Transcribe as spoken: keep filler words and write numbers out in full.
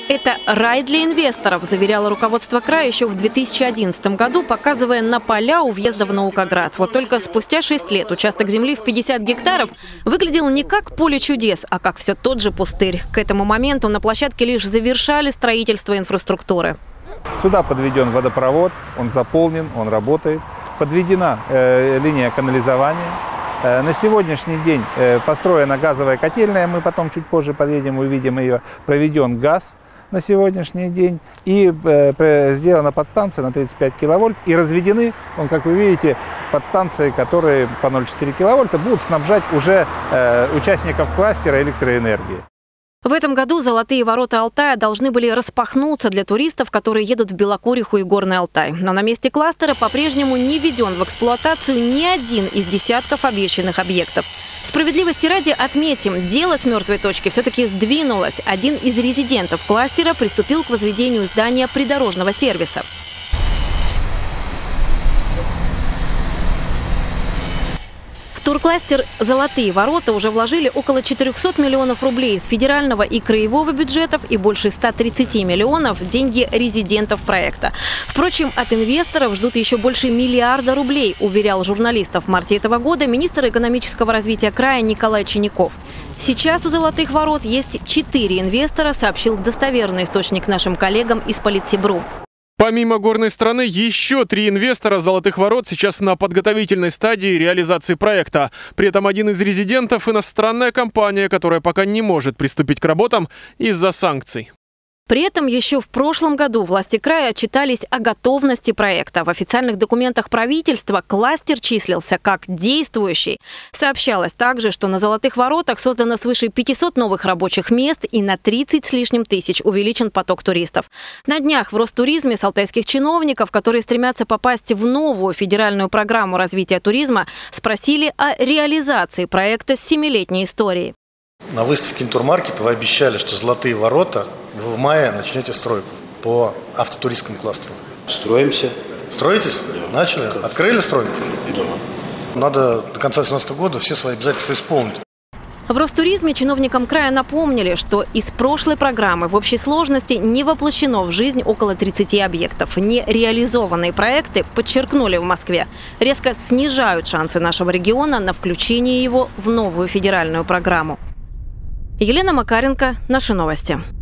Это рай для инвесторов, заверяло руководство края еще в две тысячи одиннадцатом году, показывая на поля у въезда в Наукоград. Вот только спустя шесть лет участок земли в пятьдесят гектаров выглядел не как поле чудес, а как все тот же пустырь. К этому моменту на площадке лишь завершали строительство инфраструктуры. Сюда подведен водопровод, он заполнен, он работает. Подведена э, линия канализования. Э, на сегодняшний день э, построена газовая котельная, мы потом чуть позже подъедем, увидим ее. Проведен газ на сегодняшний день и э, сделана подстанция на тридцать пять киловольт. И разведены, он, как вы видите, подстанции, которые по ноль целых четыре десятых киловольта будут снабжать уже э, участников кластера электроэнергии. В этом году золотые ворота Алтая должны были распахнуться для туристов, которые едут в Белокуриху и Горный Алтай. Но на месте кластера по-прежнему не введен в эксплуатацию ни один из десятков обещанных объектов. Справедливости ради отметим, дело с мертвой точки все-таки сдвинулось. Один из резидентов кластера приступил к возведению здания придорожного сервиса. В туркластер «Золотые ворота» уже вложили около четырёхсот миллионов рублей с федерального и краевого бюджетов и больше ста тридцати миллионов – деньги резидентов проекта. Впрочем, от инвесторов ждут еще больше миллиарда рублей, уверял журналистов в марте этого года министр экономического развития края Николай Чиняков. Сейчас у «Золотых ворот» есть четыре инвестора, сообщил достоверный источник нашим коллегам из Политсибру. Помимо горной страны, еще три инвестора «Золотых ворот» сейчас на подготовительной стадии реализации проекта. При этом один из резидентов – иностранная компания, которая пока не может приступить к работам из-за санкций. При этом еще в прошлом году власти края отчитались о готовности проекта. В официальных документах правительства кластер числился как действующий. Сообщалось также, что на «Золотых воротах» создано свыше пятисот новых рабочих мест и на тридцать с лишним тысяч увеличен поток туристов. На днях в Ростуризме с алтайских чиновников, которые стремятся попасть в новую федеральную программу развития туризма, спросили о реализации проекта с семилетней историей. На выставке «Интурмаркет» вы обещали, что «Золотые ворота» вы в мае начнете стройку по автотуристскому кластеру. Строимся. Строитесь? Да. Начали? Как? Открыли стройку? Да. Надо до конца две тысячи восемнадцатого года все свои обязательства исполнить. В Ростуризме чиновникам края напомнили, что из прошлой программы в общей сложности не воплощено в жизнь около тридцати объектов. Нереализованные проекты, подчеркнули в Москве, резко снижают шансы нашего региона на включение его в новую федеральную программу. Елена Макаренко, наши новости.